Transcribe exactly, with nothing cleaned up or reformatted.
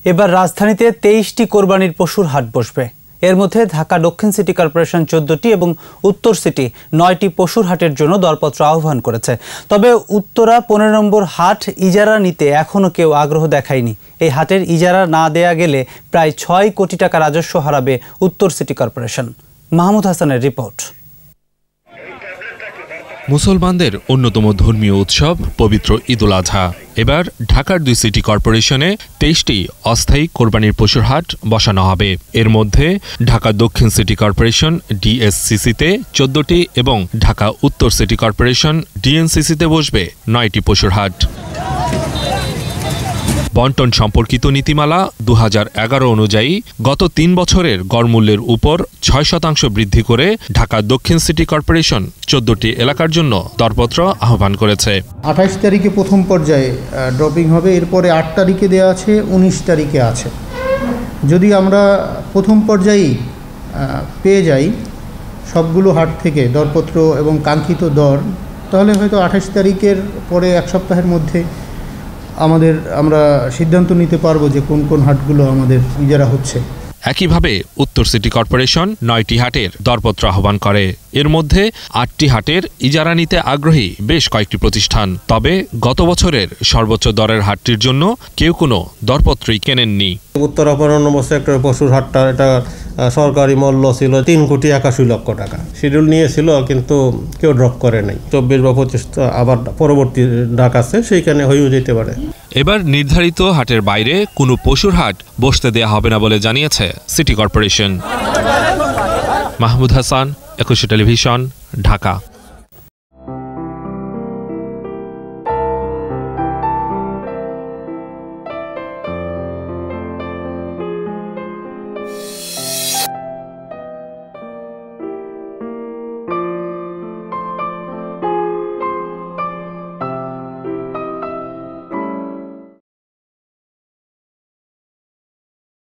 এবার রাজধানীতে তেইশটি কোরবানির পশুর হাট বসবে। এর মধ্যে ঢাকা দক্ষিণ সিটি কর্পোরেশন চোদ্দটি এবং উত্তর সিটি নয়টি পশুর হাটের জন্য দরপত্র আহ্বান করেছে। তবে উত্তরা পনেরো নম্বর হাট ইজারা নিতে এখনও কেউ আগ্রহ দেখায়নি। এই হাটের ইজারা না দেয়া গেলে প্রায় ছয় কোটি টাকা রাজস্ব হারাবে উত্তর সিটি কর্পোরেশন। মাহমুদ হাসানের রিপোর্ট। মুসলমানদের অন্যতম ধর্মীয় উৎসব পবিত্র ঈদুল আজহা। এবার ঢাকার দুই সিটি কর্পোরেশনে তেইশটি অস্থায়ী কোরবানির পশুর হাট বসানো হবে। এর মধ্যে ঢাকা দক্ষিণ সিটি কর্পোরেশন ডিএসসিসিতে চোদ্দটি এবং ঢাকা উত্তর সিটি কর্পোরেশন ডিএনসিসিতে বসবে নয়টি পশুর হাট। বন্টন সম্পর্কিত নীতিমালা দু হাজার এগারো অনুযায়ী গত তিন বছরের গড়মূল্যের উপর ছয় শতাংশ বৃদ্ধি করে ঢাকা দক্ষিণ সিটি কর্পোরেশন চোদ্দটি এলাকার জন্য দরপত্র আহ্বান করেছে। আঠাশ তারিখে প্রথম পর্যায়ে ড্রপিং হবে, এরপরে আট তারিখে দেওয়া আছে, উনিশ তারিখে আছে। যদি আমরা প্রথম পর্যায়েই পেয়ে যাই সবগুলো হাট থেকে দরপত্র এবং কাঙ্ক্ষিত দর, তাহলে হয়তো আঠাশ তারিখের পরে এক সপ্তাহের মধ্যে আমাদের আমরা সিদ্ধান্ত নিতে পারবো যে কোন কোন হাটগুলো আমাদের ইজারা হচ্ছে। একইভাবে উত্তর সিটি কর্পোরেশন নয়টি হাটের দরপত্র আহ্বান করে। এর মধ্যে আটটি হাটের ইজারা নিতে আগ্রহী বেশ কয়েকটি প্রতিষ্ঠান। তবে গত বছরের সর্বোচ্চ দরের হাটটির জন্য কেউ কোনো দরপত্রই কেনেননি। উত্তরা পনেরো নম্বর সেক্টরের পশুর হাটটা এটা সরকারি মূল্য ছিল তিন কোটি একাশি লক্ষ টাকা। শিডিউল নিয়েছিল কিন্তু কেউ ড্রপ করে নাই। চব্বিশ বা পঁচিশ আবার পরবর্তী ডাক আছে, সেইখানে হয়েও যেতে পারে। এবার নির্ধারিত হাটের বাইরে কোনো পশুর হাট বসতে দেয়া হবে না বলে জানিয়েছে সিটি কর্পোরেশন। মাহমুদ হাসান, একুশে টেলিভিশন, ঢাকা।